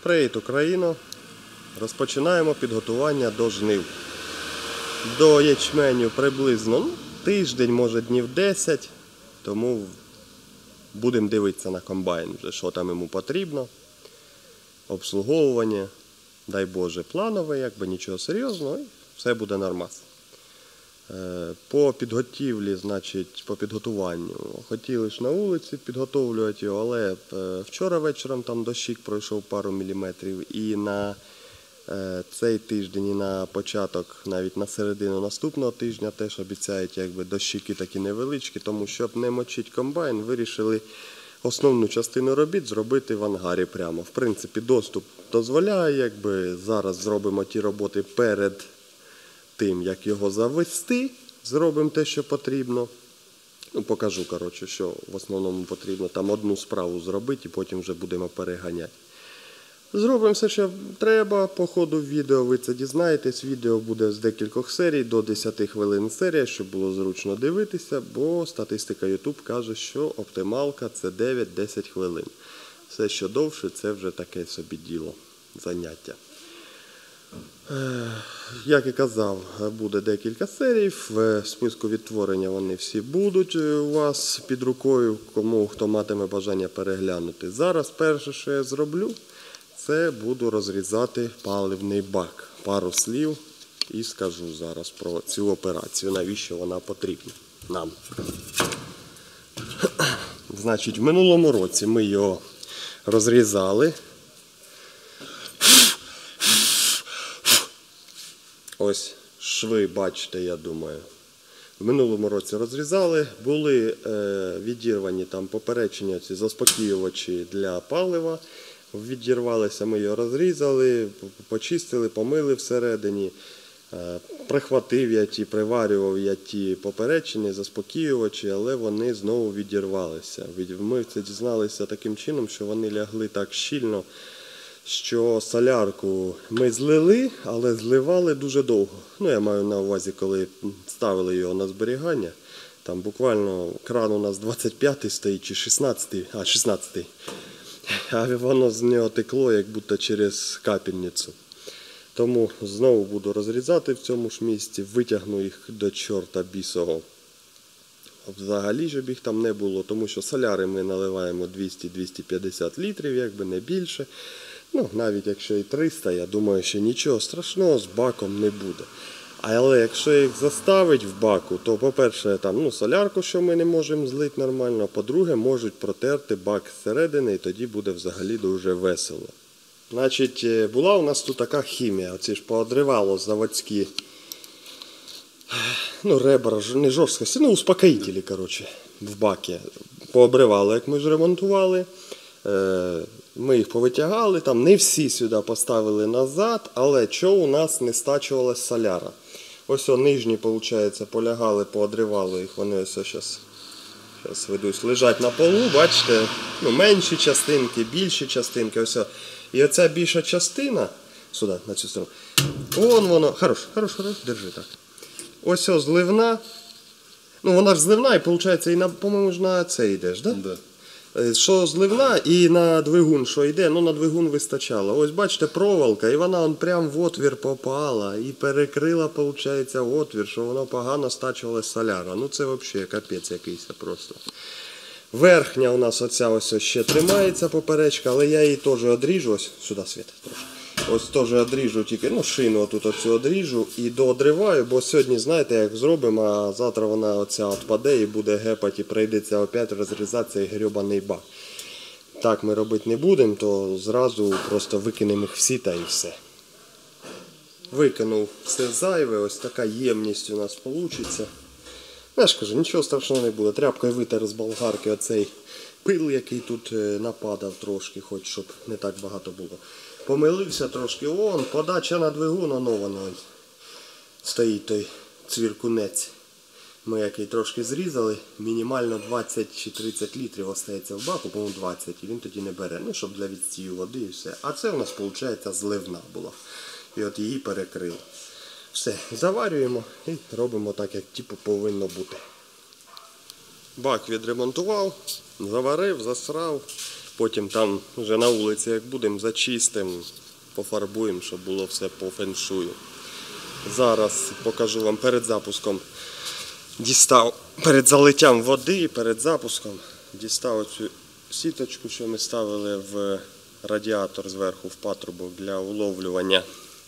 Привіт, Україно! Розпочинаємо підготування до жнив. До ячменю приблизно тиждень, може днів 10, тому будемо дивитися на комбайн, вже, що там йому потрібно. Обслуговування, дай Боже, планове, якби нічого серйозного, і все буде нормас. По підготівлі, значить, по підготуванню. Хотіли ж на вулиці підготовлювати його, але вчора вечором там дощик пройшов пару міліметрів. І на цей тиждень, і на початок, навіть на середину наступного тижня теж обіцяють, якби дощики такі невеличкі, тому щоб не мочити комбайн, вирішили основну частину робіт зробити в ангарі прямо. В принципі, доступ дозволяє, якби зараз зробимо ті роботи перед тим, як його завести, зробимо те, що потрібно. Покажу, коротше, що в основному потрібно. Там одну справу зробити і потім вже будемо переганяти. Зробимо все, що треба. По ходу відео ви це дізнаєтесь. Відео буде з декількох серій, до 10 хвилин серія, щоб було зручно дивитися, бо статистика YouTube каже, що оптималка – це 9-10 хвилин. Все, що довше, це вже таке собі діло, заняття. Як і казав, буде декілька серій, в списку відтворення вони всі будуть у вас під рукою, хто матиме бажання переглянути. Зараз перше, що я зроблю, це буду розрізати паливний бак. Пару слів і скажу зараз про цю операцію, навіщо вона потрібна нам. Значить, в минулому році ми його розрізали. Ось шви, бачите, я думаю. В минулому році розрізали, були відірвані там поперечення, ці заспокоювачі для палива. Відірвалися, ми його розрізали, почистили, помили всередині. Прихватив я ті, приварював я ті поперечини, заспокоювачі, але вони знову відірвалися. Ми це дізналися таким чином, що вони лягли так щільно, що солярку ми злили, але зливали дуже довго. Я маю на увазі, коли ставили його на зберігання. Там буквально кран у нас 25-й стоїть, чи 16-й, 16-й. А воно з нього текло, як будто через капельницю. Тому знову буду розрізати в цьому ж місці, витягну їх до чорта бісого. Взагалі, щоб їх там не було, тому що соляри ми наливаємо 200-250 літрів, якби не більше. Навіть якщо і 300, я думаю, що нічого страшного з баком не буде. Але якщо їх заставить в баку, то, по-перше, там, солярку, що ми не можемо злити нормально, а по-друге, можуть протерти бак зсередини, і тоді буде взагалі дуже весело. Значить, була у нас тут така хімія, оці ж поодривало заводські, ребра, не жорсткості, успокоїтелі, коротше, в бакі. Пообривали, як ми ж ремонтували. Ми їх повитягали, там не всі сюди поставили назад, але що у нас не стачувалась соляра. Ось нижні, виходить, полягали, поодривали їх, вони ось зараз ведуть, лежать на полу, бачите, менші частинки, більші частинки, ось. І оця більша частина, сюди, на цю сторону, воно, хорош, держи так. Ось зливна, вона ж зливна і, виходить, по-моєму, ж на це йдеш, так? Да? Що зливна і на двигун, що йде, на двигун вистачало. Ось бачите, проволока, і вона прямо в отвір попала і перекрила, виходить, отвір, що воно погано стачувалась соляра. Це взагалі капець якийсь просто. Верхня у нас оця ось ще тримається поперечка, але я її теж одріжу, ось сюди світить трошки. Ось теж одріжу, тільки шину отут оцю одріжу і доодриваю, бо сьогодні, знаєте, як зробимо, а завтра вона оця відпаде і буде гепати, і прийдеться опять розрізати цей гребаний бак. Так ми робити не будемо, то зразу просто викинемо їх всі та і все. Викинув все зайве, ось така ємність у нас вийде. Я ж кажу, нічого страшного не буде. Тряпкою витер з болгарки оцей пил, який тут нападав трошки, хоч щоб не так багато було. Помилився трошки, подача на двигун, воно стоїть той цвіркунець. Ми який трошки зрізали, мінімально 20 чи 30 літрів остається в баку, по-моєму 20, і він тоді не бере, щоб для відстію води і все. А це у нас, виходить, зливна була. І от її перекрило. Все, заварюємо і робимо так, як повинно бути. Бак відремонтував, заварив, засрав. Потім там вже на вулиці, як будемо, зачистимо, пофарбуємо, щоб було все по феншую. Зараз покажу вам перед запуском. Дістав перед залиттям води, перед запуском дістав оцю сіточку, що ми ставили в радіатор зверху, в патрубок для уловлювання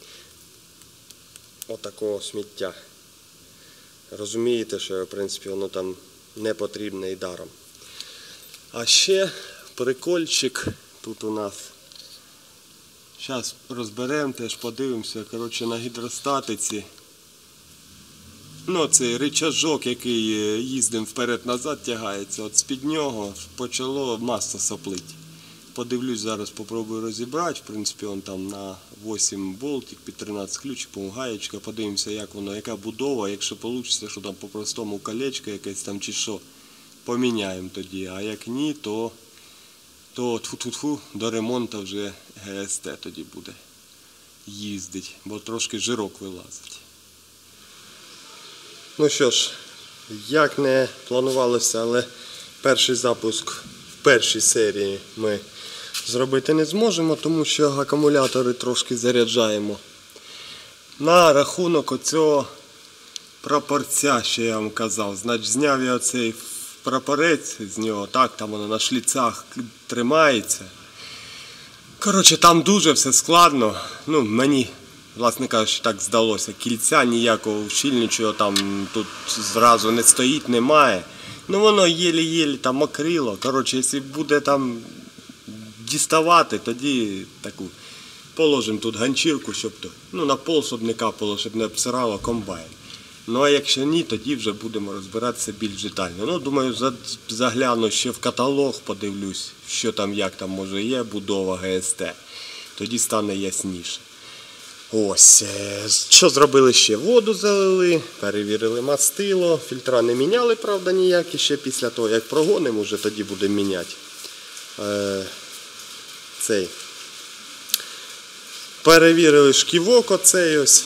отакого сміття. Розумієте, що в принципі воно там не потрібне і даром. А ще прикольчик тут у нас. Зараз розберемо, теж подивимося, коротше, на гідростатиці. Ну, цей ричажок, який їздим вперед-назад тягається, от з-під нього почало масло соплить. Подивлюсь зараз, попробую розібрати, в принципі, он там на 8 болтик, під 13 ключик, гаєчка, подивимося, як воно, яка будова, якщо вийде, що там по-простому колечко якесь там чи що, поміняємо тоді, а як ні, то тфу-тфу-тфу, до ремонту вже ГСТ тоді буде їздить, бо трошки жирок вилазить. Ну що ж, як не планувалося, але перший запуск в першій серії ми зробити не зможемо, тому що акумулятори трошки заряджаємо. На рахунок оцього прапорця, що я вам казав, значить зняв я оцей прапорець з нього, так, там воно на шліцах тримається. Коротше, там дуже все складно, ну, мені, власне кажучи, так здалося, кільця ніякого ущільничого там тут зразу не стоїть, немає. Ну воно єлі-єлі там мокрило, коротше, якщо буде там діставати, тоді таку положимо тут ганчірку, щоб на пол, щоб не капало, щоб не обсирало комбайн. Ну а якщо ні, тоді вже будемо розбиратися більш детально. Ну, думаю, загляну ще в каталог, подивлюсь, що там, як там може є, будова ГСТ. Тоді стане ясніше. Ось, що зробили ще? Воду залили, перевірили мастило, фільтра не міняли, правда, ніякі, ще після того, як прогонимо, вже тоді будемо міняти. Перевірили шківок оцей ось.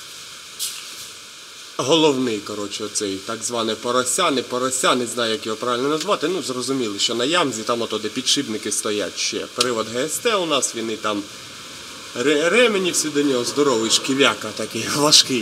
Головний, коротше, оцей так зване порося, не знаю, як його правильно назвати. Ну, зрозуміли, що на ямзі, там ото, де підшипники стоять ще. Привод ГСТ у нас, він і там ремені всі до нього, здоровий шків'яка такий, важкий.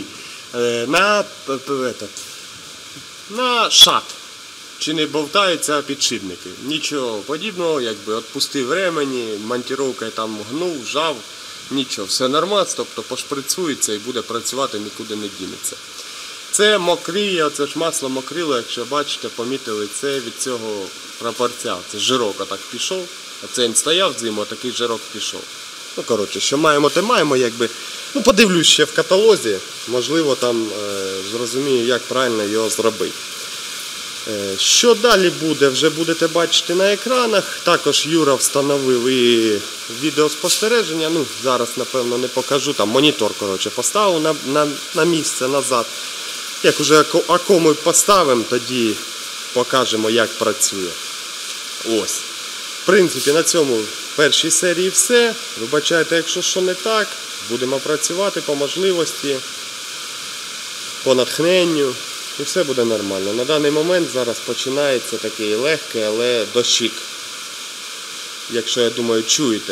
На шат. Чи не болтаються підшипники. Нічого подібного, якби відпустив ремені, монтировкою там гнув, жав, нічого. Все нормально, тобто пошприцюється і буде працювати, нікуди не дінеться. Це мокріє, це ж масло мокрило, якщо бачите, помітили, це від цього прапорця. Це жирок отак пішов, а це він стояв зиму, а такий жирок пішов. Ну, коротше, що маємо, те маємо, якби. Ну, подивлюсь ще в каталозі, можливо, там зрозумію, як правильно його зробити. Що далі буде, вже будете бачити на екранах. Також Юра встановив і відеоспостереження. Ну, зараз, напевно, не покажу. Там монітор, коротше, поставив на місце назад. Як вже акому поставимо, тоді покажемо, як працює. Ось. В принципі, на цьому в першій серії все. Вибачайте, якщо що не так. Будемо працювати по можливості, по натхненню. І все буде нормально. На даний момент зараз починається такий легкий, але дощик. Якщо, я думаю, чуєте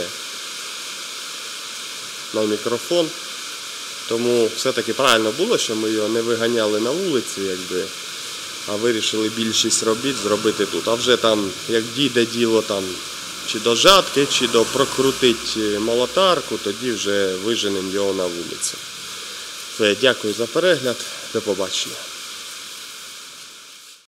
на мікрофон. Тому все-таки правильно було, що ми його не виганяли на вулиці, якби, а вирішили більшість робіт зробити тут. А вже там, як дійде діло там, чи до жатки, чи до прокрутить молотарку, тоді вже виженемо його на вулицю. Все, дякую за перегляд, до побачення.